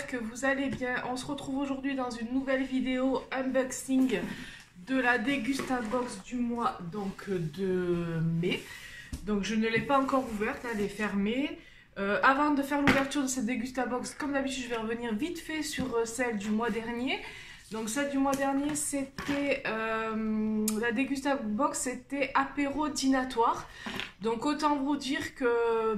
que vous allez bien. On se retrouve aujourd'hui dans une nouvelle vidéo unboxing de la Dégustabox du mois de mai. Donc je ne l'ai pas encore ouverte, elle est fermée. Avant de faire l'ouverture de cette Dégustabox, comme d'habitude, je vais revenir vite fait sur celle du mois dernier. Donc celle du mois dernier, c'était la Dégustabox, c'était apéro dînatoire. Donc autant vous dire que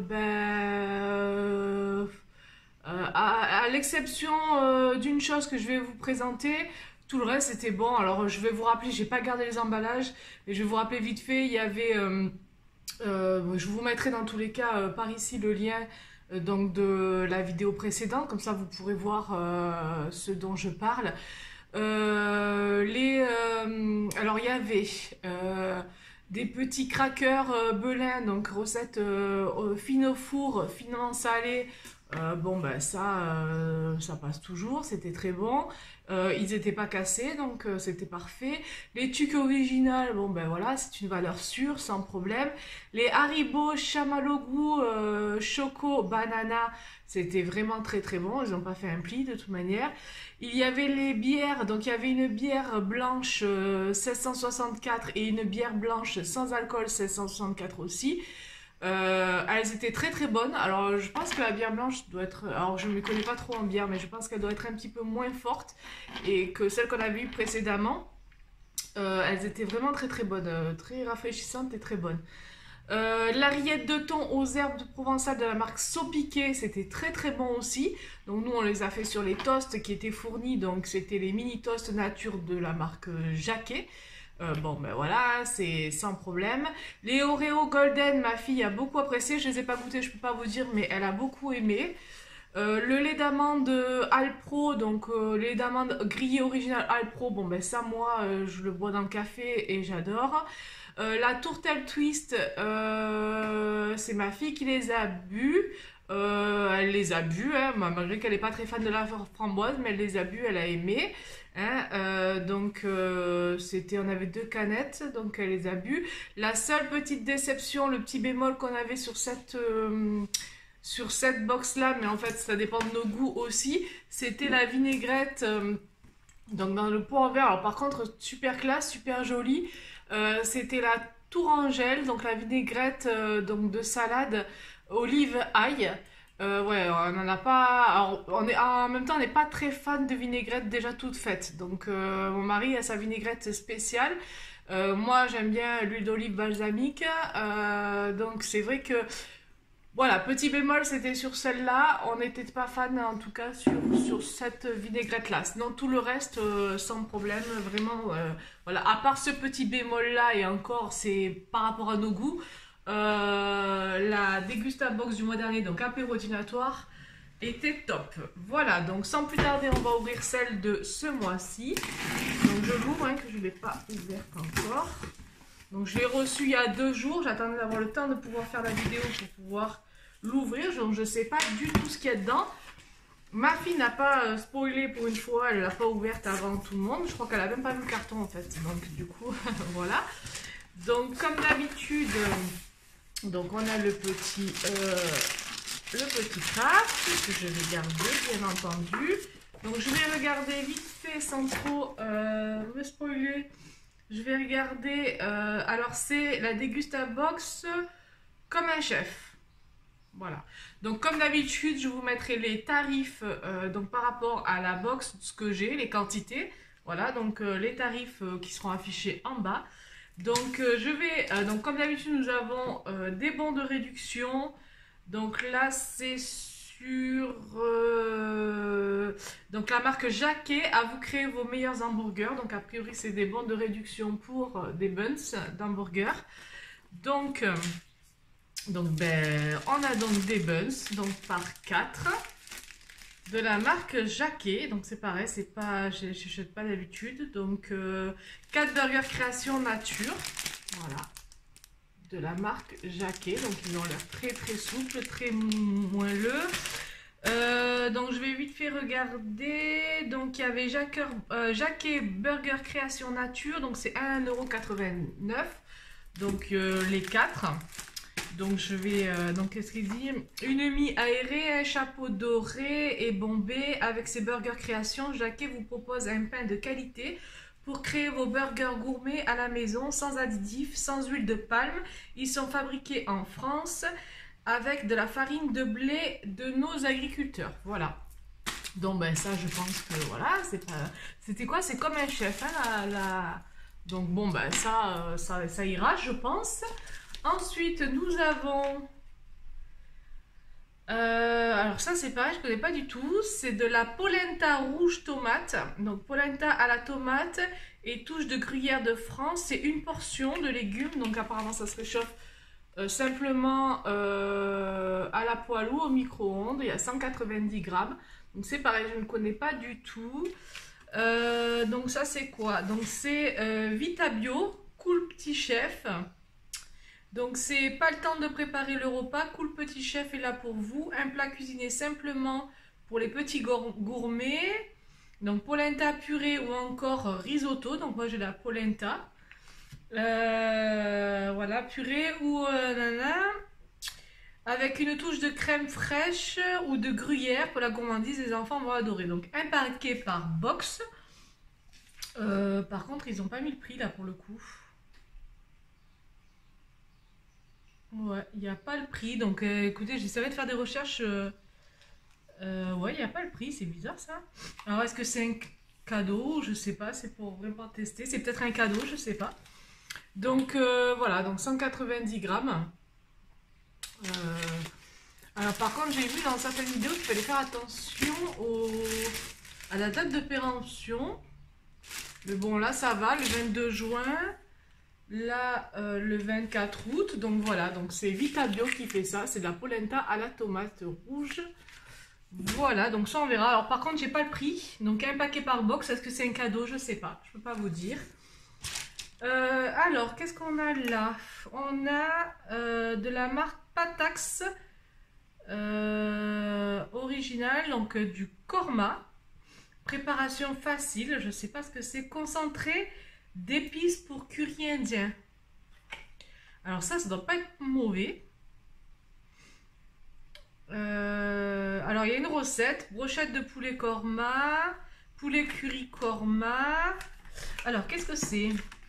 à l'exception d'une chose que je vais vous présenter, tout le reste c'était bon. Alors je vais vous rappeler, j'ai pas gardé les emballages, mais je vais vous rappeler vite fait, il y avait je vous mettrai dans tous les cas par ici le lien donc de la vidéo précédente, comme ça vous pourrez voir ce dont je parle. Alors il y avait des petits crackers Belin, donc recette fine au four, finement salé. Bon ben ça passe toujours, c'était très bon. Ils n'étaient pas cassés, donc c'était parfait. Les tucs originales, bon ben voilà, c'est une valeur sûre, sans problème. Les Haribo chamallow goût choco banana, c'était vraiment très très bon. Ils n'ont pas fait un pli de toute manière. Il y avait les bières, donc il y avait une bière blanche 1664 et une bière blanche sans alcool 1664 aussi. Elles étaient très très bonnes. Alors je pense que la bière blanche doit être, alors je ne me connais pas trop en bière, mais je pense qu'elle doit être un petit peu moins forte et que celle qu'on avait eue précédemment. Elles étaient vraiment très très bonnes, très rafraîchissantes et très bonnes. La rillette de thon aux herbes de provençal de la marque Sopiqué, c'était très très bon aussi. Donc nous on les a fait sur les toasts qui étaient fournis, donc c'était les mini toasts nature de la marque Jacquet. Bon ben voilà, c'est sans problème. Les Oreo Golden, ma fille a beaucoup apprécié, je les ai pas goûtés, je peux pas vous dire, mais elle a beaucoup aimé. Le lait d'amande Alpro, donc lait d'amande grillé original Alpro, bon ben ça moi je le bois dans le café et j'adore. La tourtelle twist, c'est ma fille qui les a bu. Elle les a bu, hein, malgré qu'elle n'est pas très fan de la framboise, mais elle les a bu, elle a aimé. Hein, donc on avait 2 canettes, donc elle les a bu. La seule petite déception, le petit bémol qu'on avait sur cette box là, mais en fait ça dépend de nos goûts aussi, c'était la vinaigrette donc dans le pot en verre. Alors par contre super classe, super jolie. C'était la tourangelle, donc la vinaigrette donc de salade olive ail. Ouais, on n'en a pas. Alors, en même temps, on n'est pas très fan de vinaigrette déjà toute faite. Donc, mon mari a sa vinaigrette spéciale. Moi, j'aime bien l'huile d'olive balsamique. Donc, c'est vrai que. Voilà, petit bémol, c'était sur celle-là. On n'était pas fan, en tout cas, sur cette vinaigrette-là. Sinon, tout le reste, sans problème. Vraiment, voilà. À part ce petit bémol-là, et encore, c'est par rapport à nos goûts. La Dégustabox du mois dernier, donc apéro dînatoire, était top. Voilà, donc sans plus tarder, on va ouvrir celle de ce mois-ci. Donc je l'ouvre, hein, que je ne l'ai pas ouverte encore. Donc je l'ai reçue il y a 2 jours. J'attendais d'avoir le temps de pouvoir faire la vidéo pour pouvoir l'ouvrir. Donc je ne sais pas du tout ce qu'il y a dedans. Ma fille n'a pas spoilé pour une fois, elle ne l'a pas ouverte avant tout le monde. Je crois qu'elle n'a même pas vu le carton en fait. Donc du coup, voilà. Donc comme d'habitude, donc on a le petit craft que je vais garder bien entendu. Donc je vais regarder vite fait sans trop me spoiler. Je vais regarder, alors c'est la Dégustabox comme un chef. Voilà. Donc comme d'habitude, je vous mettrai les tarifs donc par rapport à la box, ce que j'ai, les quantités. Voilà, donc les tarifs qui seront affichés en bas. Donc je vais, donc comme d'habitude, nous avons des bons de réduction. Donc là, c'est sur donc la marque Jacquet, à vous créer vos meilleurs hamburgers. Donc a priori, c'est des bons de réduction pour des buns d'hamburgers. Donc ben, on a donc des buns, donc par 4 de la marque Jacquet. Donc c'est pareil, c'est pas, j'achète pas d'habitude. Donc 4 burgers création nature, voilà, de la marque Jacquet. Donc ils ont l'air très très souples, très moelleux. Donc je vais vite fait regarder. Donc il y avait Jacquet burger création nature, donc c'est 1,89 €. Donc les 4. Donc je vais, donc qu'est-ce qu'il dit? Une mie aérée, un chapeau doré et bombé avec ses burgers création. Jacquet vous propose un pain de qualité pour créer vos burgers gourmets à la maison, sans additifs, sans huile de palme. Ils sont fabriqués en France avec de la farine de blé de nos agriculteurs. Voilà. Donc ben ça je pense que voilà, c'est pas... C'était quoi? C'est comme un chef, hein, Donc bon ben ça ira je pense. Ensuite nous avons... alors ça c'est pareil, je connais pas du tout. C'est de la polenta rouge tomate. Donc polenta à la tomate et touche de gruyère de France. C'est une portion de légumes, donc apparemment ça se réchauffe simplement à la poêle ou au micro-ondes. Il y a 190 grammes. Donc c'est pareil, je ne connais pas du tout. Donc ça c'est quoi? Donc c'est Vita Bio, Cool Petit Chef. Donc c'est pas le temps de préparer le repas, Cool Petit Chef est là pour vous. Un plat cuisiné simplement pour les petits gourmets. Donc polenta purée ou encore risotto. Donc moi j'ai la polenta. Voilà, purée ou nana. Avec une touche de crème fraîche ou de gruyère pour la gourmandise, les enfants vont adorer. Donc un paquet par box. Par contre, ils n'ont pas mis le prix là pour le coup. Ouais, il n'y a pas le prix. Donc écoutez, j'essaierai de faire des recherches. Ouais, il n'y a pas le prix, c'est bizarre ça. Alors est-ce que c'est un cadeau? Je sais pas, c'est pour vraiment tester. C'est peut-être un cadeau, je sais pas. Donc voilà, donc 190 grammes. Alors par contre j'ai vu dans certaines vidéos qu'il fallait faire attention à la date de péremption. Mais bon là ça va, le 22 juin, là le 24 août. Donc voilà, donc c'est Vita Bio qui fait ça, c'est de la polenta à la tomate rouge. Voilà, donc ça on verra. Alors par contre j'ai pas le prix, donc un paquet par box, est-ce que c'est un cadeau? Je sais pas, je peux pas vous dire. Alors qu'est-ce qu'on a là? On a de la marque Patax original, donc du korma. Préparation facile, je sais pas ce que c'est. Concentré d'épices pour curry indien. Alors ça doit pas être mauvais. Alors il y a une recette. Brochette de poulet korma, poulet curry korma. Alors qu'est-ce que c'est?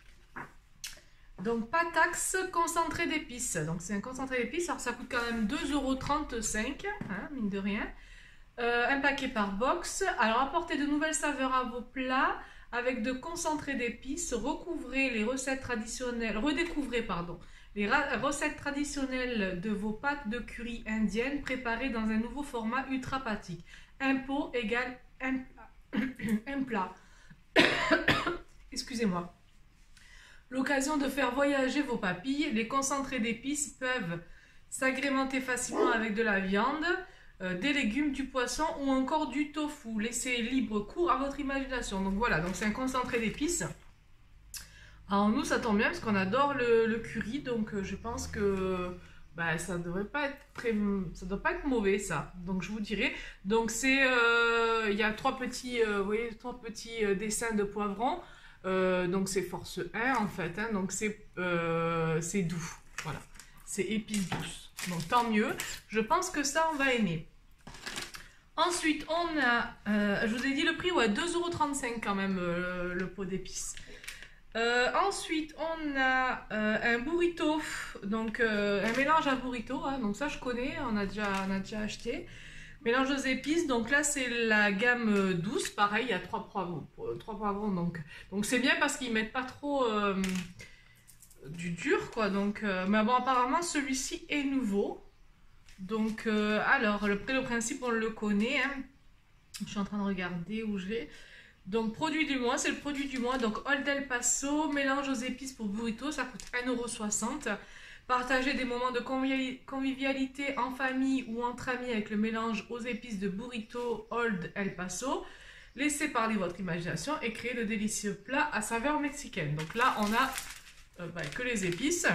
Donc Patax concentré d'épices. Donc c'est un concentré d'épices. Alors ça coûte quand même 2,35 €, hein, mine de rien. Un paquet par box. Alors apportez de nouvelles saveurs à vos plats avec de concentrés d'épices. Redécouvrez les recettes traditionnelles de vos pâtes de curry indiennes préparées dans un nouveau format ultra pratique. Un pot égale un plat. Excusez-moi. L'occasion de faire voyager vos papilles. Les concentrés d'épices peuvent s'agrémenter facilement avec de la viande, des légumes, du poisson ou encore du tofu. Laissez libre cours à votre imagination. Donc voilà, donc c'est un concentré d'épices. Alors nous ça tombe bien parce qu'on adore le curry, donc je pense que bah, ça devrait pas être ça doit pas être mauvais ça. Donc je vous dirai. Donc c'est il y a trois petits vous voyez, trois petits dessins de poivrons. Donc c'est force 1 en fait, hein, donc c'est doux, voilà, c'est épices douces, donc tant mieux, je pense que ça on va aimer. Ensuite on a, je vous ai dit le prix, ouais, 2,35 € quand même le pot d'épices. Ensuite on a un burrito, donc un mélange à burrito, hein, donc ça je connais, on a déjà acheté. Mélange aux épices, donc là c'est la gamme douce, pareil, il y a 3 poivrons, donc c'est bien parce qu'ils mettent pas trop du dur, quoi, donc, mais bon apparemment celui-ci est nouveau, donc alors le principe on le connaît, hein. Je suis en train de regarder où je vais, donc produit du mois, c'est le produit du mois, donc Old El Paso, mélange aux épices pour burrito, ça coûte 1,60 €. Partagez des moments de convivialité en famille ou entre amis avec le mélange aux épices de burrito Old El Paso. Laissez parler votre imagination et créez de délicieux plats à saveur mexicaine. Donc là, on a que les épices.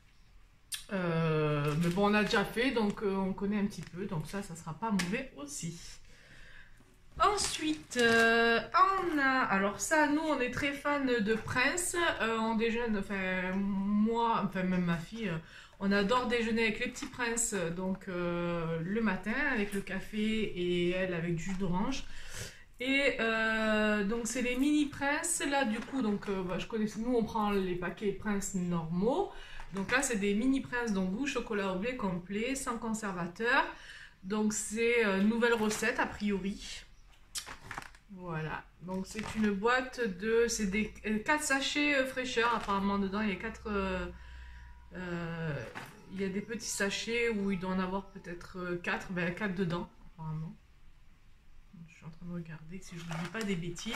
Mais bon, on a déjà fait, donc on connaît un petit peu. Donc ça sera pas mauvais aussi. Ensuite, on a... Alors ça, nous, on est très fans de Prince. On déjeune, enfin, moi, enfin, même ma fille, on adore déjeuner avec les petits Princes. Donc, le matin, avec le café et elle avec du jus d'orange. Et donc, c'est les mini Prince. Là, du coup, donc, je connais, nous, on prend les paquets Prince normaux. Donc là, c'est des mini Prince, donc goût chocolat au blé complet, sans conservateur. Donc, c'est nouvelle recette, a priori. Voilà, donc c'est une boîte de... C'est des 4 sachets fraîcheur, apparemment dedans il y a 4... il y a des petits sachets où il doit en avoir peut-être 4, ben 4 dedans, apparemment. Je suis en train de regarder si je ne dis pas des bêtises.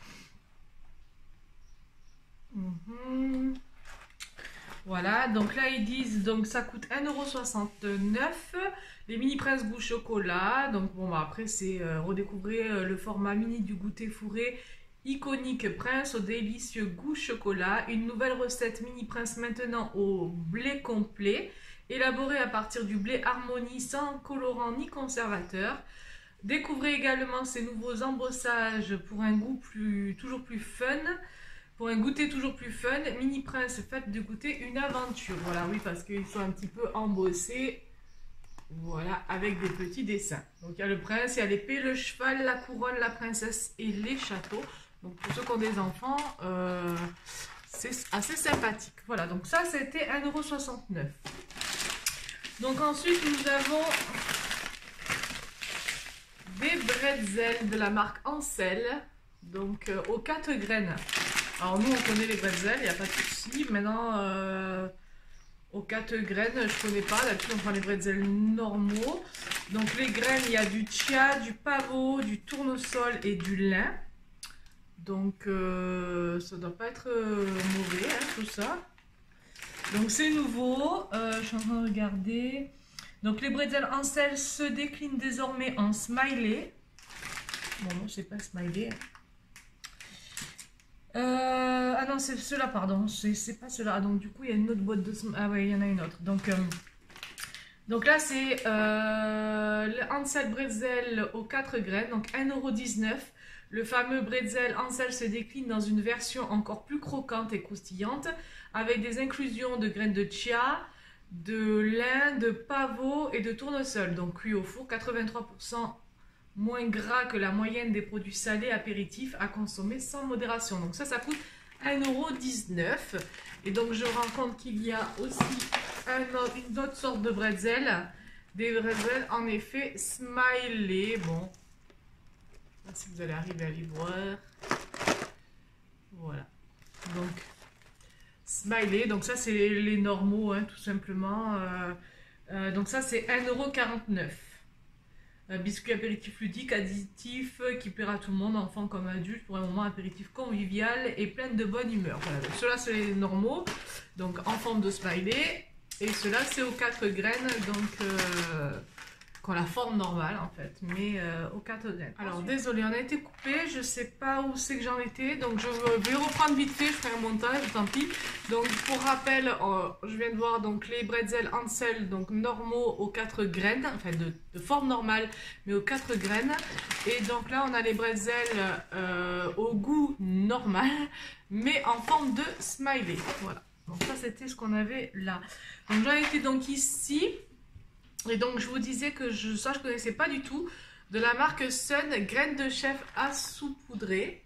Voilà, donc là ils disent, donc ça coûte 1,69 €, les mini Prince goût chocolat. Donc bon, bah, après c'est redécouvrir le format mini du goûter fourré iconique Prince au délicieux goût chocolat. Une nouvelle recette mini Prince maintenant au blé complet, élaborée à partir du blé Harmonie sans colorant ni conservateur. Découvrez également ces nouveaux embossages pour un goût toujours plus fun. Pour un goûter toujours plus fun, Mini Prince, faites de goûter une aventure. Voilà, oui, parce qu'ils sont un petit peu embossés. Voilà, avec des petits dessins. Donc il y a le prince, il y a l'épée, le cheval, la couronne, la princesse et les châteaux. Donc pour ceux qui ont des enfants, c'est assez sympathique. Voilà, donc ça c'était 1,69 €. Donc ensuite nous avons des bretzels de la marque Ansel. Donc aux 4 graines. Alors nous on connaît les bretzels, il n'y a pas de souci. Maintenant aux 4 graines, je connais pas. D'habitude on prend les bretzels normaux. Donc les graines, il y a du chia, du pavot, du tournesol et du lin. Donc ça doit pas être mauvais hein, tout ça. Donc c'est nouveau. Je suis en train de regarder. Donc les bretzels Ansel se déclinent désormais en smiley. Bon non c'est pas smiley. Ah non, c'est ceux-là, pardon. C'est pas ceux-là. Donc, du coup, il y a une autre boîte de... Ah ouais, il y en a une autre. Donc là, c'est le Ansel Bretzel aux 4 graines. Donc, 1,19 €. Le fameux Bretzel Ansel se décline dans une version encore plus croquante et croustillante, avec des inclusions de graines de chia, de lin, de pavot et de tournesol. Donc, cuit au four, 83% moins gras que la moyenne des produits salés apéritifs à consommer sans modération. Donc ça coûte 1,19 €. Et donc je rends compte qu'il y a aussi une autre sorte de bretzel. Des bretzels en effet smiley. Bon, je sais pas si vous allez arriver à les voir. Voilà. Donc smiley. Donc ça c'est les normaux hein, tout simplement. Donc ça c'est 1,49 €. Biscuit apéritif ludique, additif, qui plaira à tout le monde, enfant comme adulte, pour un moment apéritif convivial et plein de bonne humeur. Voilà, donc ceux-là c'est les normaux, donc en forme de smiley, et ceux-là c'est aux 4 graines, donc qui ont la forme normale en fait, mais aux 4 graines. Alors désolé, on a été coupé, je sais pas où c'est que j'en étais, donc je vais reprendre vite fait, je ferai un montage, tant pis. Donc pour rappel, je viens de voir donc les bretzels Ansel, donc normaux aux 4 graines, enfin de forme normale, mais aux 4 graines. Et donc là on a les bretzels au goût normal, mais en forme de smiley. Voilà, donc ça c'était ce qu'on avait là. Donc j'en étais donc ici. Et donc je vous disais que je connaissais pas du tout, de la marque Sun, graines de chèvre à saupoudrer.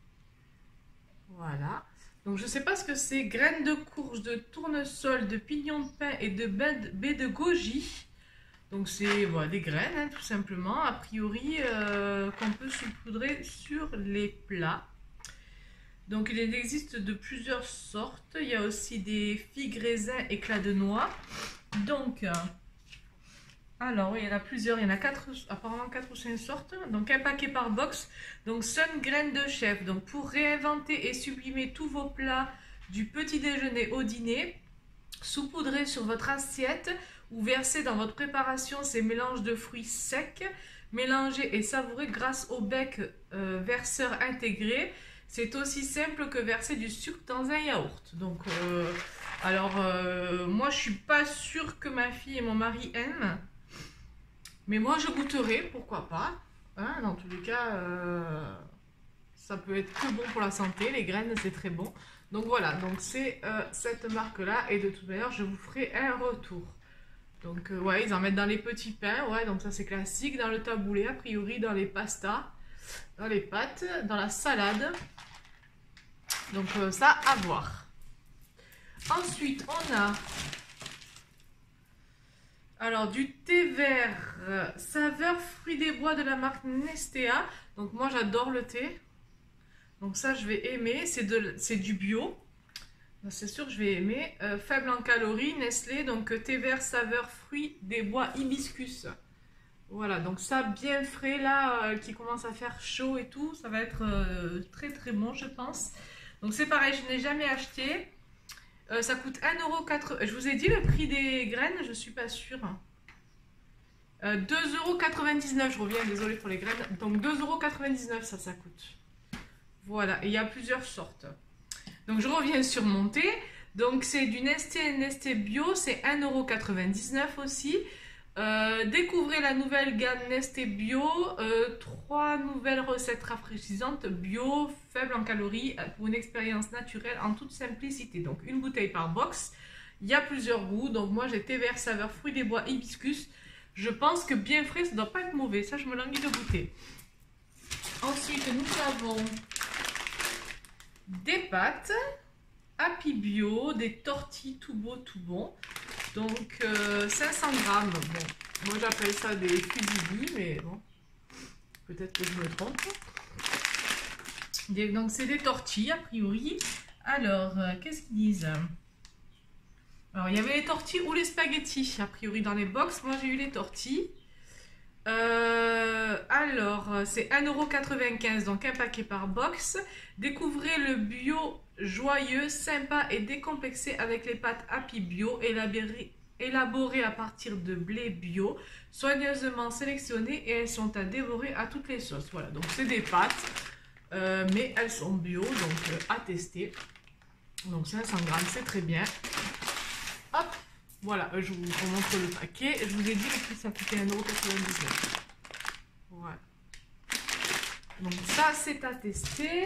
Voilà. Donc je sais pas ce que c'est, graines de courge, de tournesol, de pignon de pin et de baie de goji. Donc c'est voilà, des graines hein, tout simplement, a priori qu'on peut saupoudrer sur les plats. Donc il existe de plusieurs sortes, il y a aussi des figues, raisins, éclats de noix. Donc... alors oui, il y en a plusieurs, il y en a apparemment 4 ou 5 sortes, donc un paquet par box. Donc Sun graines de chèvre, donc pour réinventer et sublimer tous vos plats du petit déjeuner au dîner, saupoudrez sur votre assiette ou versez dans votre préparation ces mélanges de fruits secs, mélangez et savourez grâce au bec verseur intégré. C'est aussi simple que verser du sucre dans un yaourt. Donc moi je suis pas sûre que ma fille et mon mari aiment. Mais moi je goûterai, pourquoi pas. Hein, dans tous les cas, ça peut être que bon pour la santé. Les graines, c'est très bon. Donc voilà, donc c'est cette marque-là. Et de toute manière, je vous ferai un retour. Donc ouais, ils en mettent dans les petits pains. Ouais, donc ça c'est classique. Dans le taboulé, a priori, dans les pastas, dans les pâtes, dans la salade. Donc ça, à voir. Ensuite, on a alors du thé vert saveur fruits des bois de la marque Nestea. Donc moi j'adore le thé. Donc ça je vais aimer. C'est du bio. C'est sûr que je vais aimer. Faible en calories, Nestlé. Donc thé vert saveur fruits des bois hibiscus. Voilà, donc ça bien frais là, qui commence à faire chaud et tout. Ça va être très très bon je pense. Donc c'est pareil, je n'ai jamais acheté. Ça coûte 1,80 €. Je vous ai dit le prix des graines, je suis pas sûre. 2,99 €, je reviens, désolé pour les graines. Donc 2,99 € ça coûte. Voilà, et il y a plusieurs sortes. Donc je reviens sur mon thé. Donc c'est du Nesté Bio, c'est 1,99 € aussi. Découvrez la nouvelle gamme Nesté Bio, 3 nouvelles recettes rafraîchissantes bio, faibles en calories, pour une expérience naturelle en toute simplicité. Donc une bouteille par box, il y a plusieurs goûts. Donc moi j'ai thé vert saveur fruits des bois hibiscus. Je pense que bien frais, ça ne doit pas être mauvais, ça je me languis de goûter. Ensuite nous avons des pâtes, Happy Bio, des tortilles tout beau tout bon. Donc 500 grammes, bon, moi j'appelle ça des fusillis, mais bon, peut-être que je me trompe. Donc c'est des tortilles a priori. Alors, qu'est-ce qu'ils disent? Alors il y avait les tortilles ou les spaghettis a priori dans les box, moi j'ai eu les tortilles. Alors, c'est 1,95 € donc un paquet par box. Découvrez le bio joyeux, sympa et décomplexé avec les pâtes Happy Bio, élaborées à partir de blé bio, soigneusement sélectionnées, et elles sont à dévorer à toutes les sauces. Voilà, donc c'est des pâtes, mais elles sont bio, donc à tester. Donc 500 grammes, c'est très bien. Hop! Voilà, je vous montre le paquet. Je vous ai dit que ça coûtait 1,99 €. Voilà. Donc ça, c'est à tester.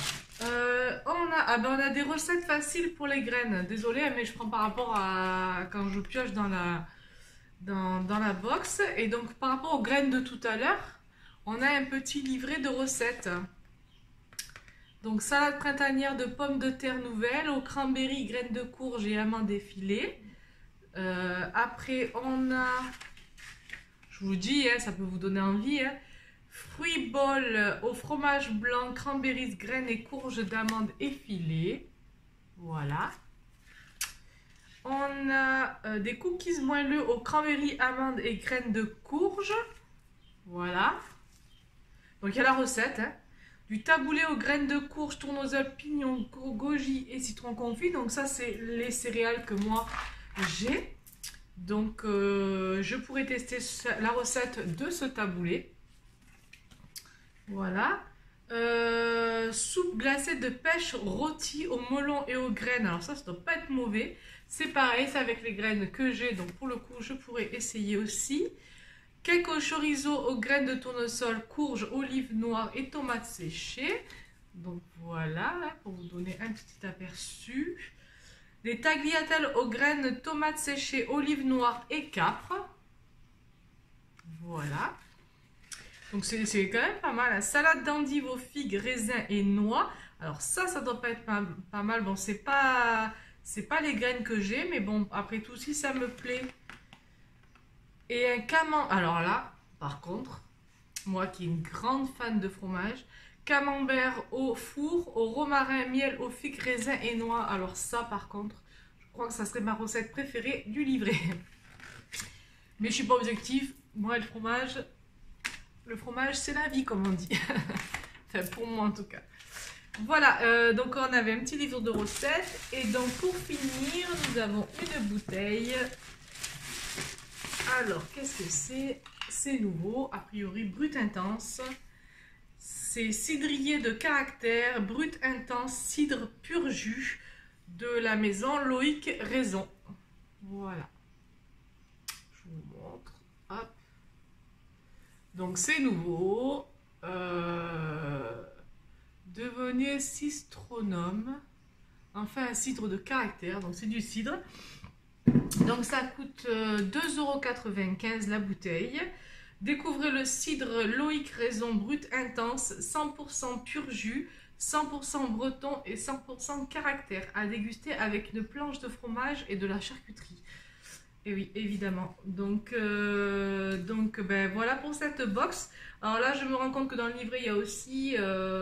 On a des recettes faciles pour les graines. Désolée, mais je prends par rapport à quand je pioche dans la box. Et donc, par rapport aux graines de tout à l'heure, on a un petit livret de recettes. Donc, salade printanière de pommes de terre nouvelles, aux cranberries, graines de courge et amandes effilées. Après, on a, je vous dis, hein, ça peut vous donner envie, hein, fruits bol au fromage blanc, cranberries, graines et courges d'amandes effilées. Voilà. On a des cookies moelleux aux cranberries, amandes et graines de courge. Voilà. Donc il y a la recette. Hein. Du taboulé aux graines de courge, tournesol, pignon, goji et citron confit. Donc ça, c'est les céréales que moi j'ai. Donc je pourrais tester la recette de ce taboulé. Voilà. Soupe glacée de pêche rôtie au melon et aux graines. Alors ça doit pas être mauvais. C'est pareil, c'est avec les graines que j'ai. Donc pour le coup, je pourrais essayer aussi. Cake au chorizo aux graines de tournesol, courge, olives noires et tomates séchées. Donc voilà, pour vous donner un petit aperçu. Des tagliatelles aux graines, tomates séchées, olives noires et capres. Voilà. Donc c'est quand même pas mal. Salade d'endives aux figues, raisins et noix. Alors ça doit pas être pas mal. Bon, c'est pas les graines que j'ai, mais bon, après tout, si ça me plaît. Et un camembert. Alors là, par contre, moi qui est une grande fan de fromage, camembert au four, au romarin, miel, aux figues, raisins et noix. Alors ça, par contre, je crois que ça serait ma recette préférée du livret. Mais je suis pas objective. Moi, le fromage, c'est la vie, comme on dit. Enfin, pour moi, en tout cas. Voilà, donc on avait un petit livre de recettes. Et donc, pour finir, nous avons une bouteille. Alors, qu'est-ce que c'est? C'est nouveau, a priori, brut intense. C'est cidrier de caractère, brut intense, cidre pur jus de la maison Loïc Raison. Voilà. Je vous montre. Hop. Donc c'est nouveau. Devenez cistronome. Enfin un cidre de caractère. Donc c'est du cidre. Donc ça coûte 2,95 € la bouteille. Découvrez le cidre Loïc Raison brut intense, 100% pur jus, 100% breton et 100% caractère, à déguster avec une planche de fromage et de la charcuterie. Et oui, évidemment. Donc ben, voilà pour cette box. Alors là, je me rends compte que dans le livret, il y a aussi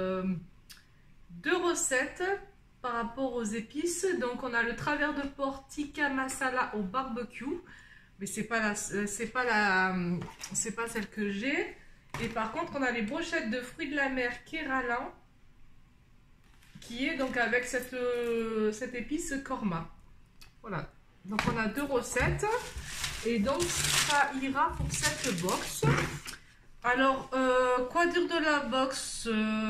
2 recettes par rapport aux épices. Donc on a le travers de porc tikka masala au barbecue. Mais c'est pas celle que j'ai. Et par contre, on a les brochettes de fruits de la mer Kéralan, qui est donc avec cette épice korma. Voilà. Donc on a 2 recettes. Et donc ça ira pour cette box. Alors, quoi dire de la box?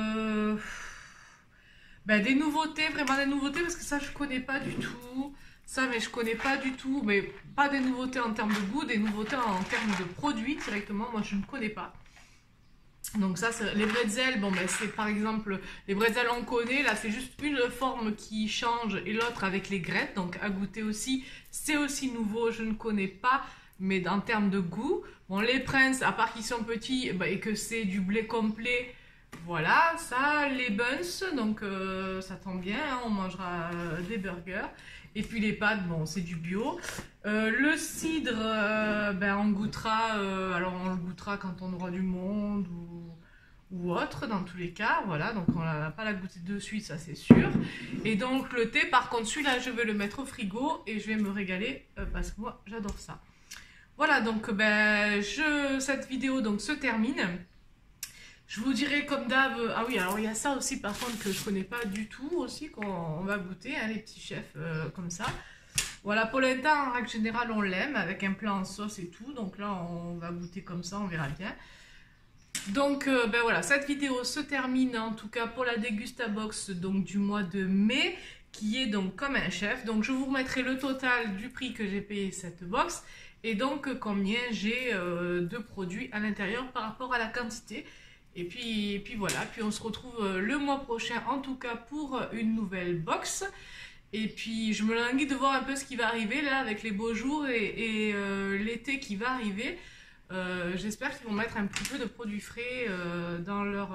Ben, des nouveautés, vraiment des nouveautés, parce que ça je connais pas du tout. Ça, mais je connais pas du tout, mais pas des nouveautés en termes de goût, des nouveautés en termes de produits directement, moi je ne connais pas. Donc ça, les bretzels, bon ben c'est par exemple, les bretzels on connaît, là c'est juste une forme qui change et l'autre avec les grettes, donc à goûter aussi, c'est aussi nouveau, je ne connais pas, mais en termes de goût, bon les Princes, à part qu'ils sont petits et que c'est du blé complet, voilà, ça, les buns, donc ça tombe bien, hein, on mangera des burgers. Et puis les pâtes, bon, c'est du bio. Le cidre, ben, on goûtera, alors on le goûtera quand on aura du monde ou autre, dans tous les cas. Voilà, donc on n'a pas la goûter de suite, ça c'est sûr. Et donc le thé, par contre, celui-là, je vais le mettre au frigo et je vais me régaler parce que moi, j'adore ça. Voilà, donc ben, cette vidéo donc, se termine. Je vous dirai comme d'hab, ah oui, alors il y a ça aussi par contre que je connais pas du tout aussi, qu'on va goûter, hein, les petits chefs comme ça. Voilà, polenta en règle générale on l'aime, avec un plat en sauce et tout, donc là on va goûter comme ça, on verra bien. Donc ben voilà, cette vidéo se termine en tout cas pour la Dégustabox donc, du mois de mai, qui est donc comme un chef. Donc je vous remettrai le total du prix que j'ai payé cette box, et donc combien j'ai de produits à l'intérieur par rapport à la quantité. Et puis voilà, puis on se retrouve le mois prochain en tout cas pour une nouvelle box. Et puis je me languis de voir un peu ce qui va arriver là avec les beaux jours et l'été qui va arriver. J'espère qu'ils vont mettre un petit peu de produits frais dans leur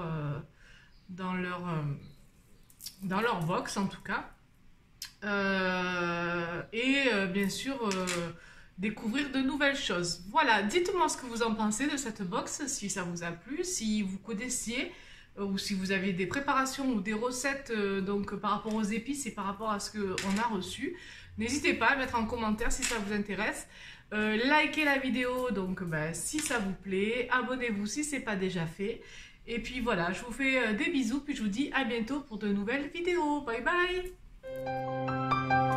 box en tout cas. Bien sûr découvrir de nouvelles choses. Voilà, dites-moi ce que vous en pensez de cette box, si ça vous a plu, si vous connaissiez ou si vous avez des préparations ou des recettes donc par rapport aux épices et par rapport à ce qu'on a reçu. N'hésitez pas à mettre en commentaire si ça vous intéresse. Likez la vidéo donc si ça vous plaît, abonnez-vous si ce n'est pas déjà fait. Et puis voilà, je vous fais des bisous, puis je vous dis à bientôt pour de nouvelles vidéos. Bye bye!